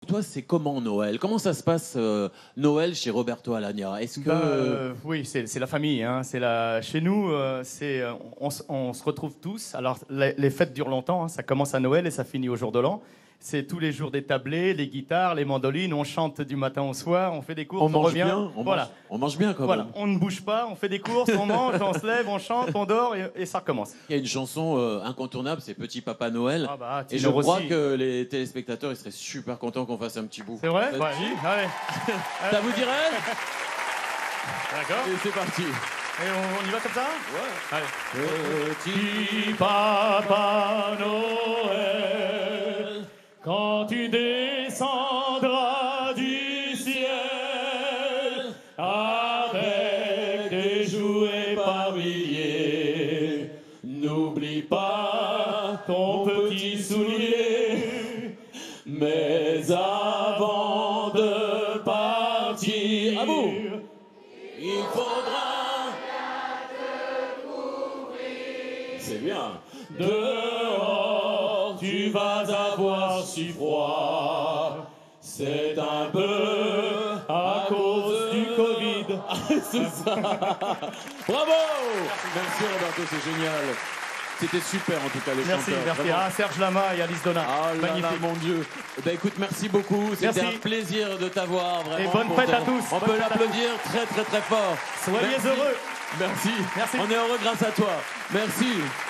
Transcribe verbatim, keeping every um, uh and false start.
toi, c'est comment Noël? Comment ça se passe euh, Noël chez Roberto Alagna? Est-ce que Bah, euh, oui, c'est la famille. Hein. C'est la... Chez nous, euh, c'est on, on se retrouve tous. Alors, les, les fêtes durent longtemps. Hein. Ça commence à Noël et ça finit au jour de l'an. C'est tous les jours des tablés, les guitares, les mandolines. On chante du matin au soir. On fait des courses. on, On, mange revient. bien? On, voilà. mange, on mange bien quand voilà. même. On ne bouge pas. On fait des courses. On mange. On se lève. On chante. On dort et, et ça recommence. Il y a une chanson euh, incontournable, c'est Petit Papa Noël. Ah bah, et je crois aussi. que les téléspectateurs ils seraient super contents qu'on fasse un petit bout. C'est vrai? Vas-y. Ouais. Allez. Ça vous dirait? D'accord. Et c'est parti. Et on, on y va comme ça? Ouais. Allez. Petit Papa Noël, quand tu descendras du ciel avec des jouets par milliers, n'oublie pas ton petit soulier, mais avant de partir, à bout. Il faudra. C'est bien. Dehors, tu vas avoir si froid. C'est un peu à cause du Covid. C'est ça. Bravo. Merci Roberto, c'est génial. C'était super en tout cas les Merci, chanteurs. merci Vraiment. à Serge Lama et Alice Donna. Ah là Magnifique. là, mon Dieu. Eh ben, écoute, merci beaucoup. C'était Merci. un plaisir de t'avoir. Vraiment. Et bonne pour fête te- à tous. On Bonne peut fête à l'applaudir très très très fort. Soyez Merci. heureux. Merci. Merci. On est heureux grâce à toi. Merci.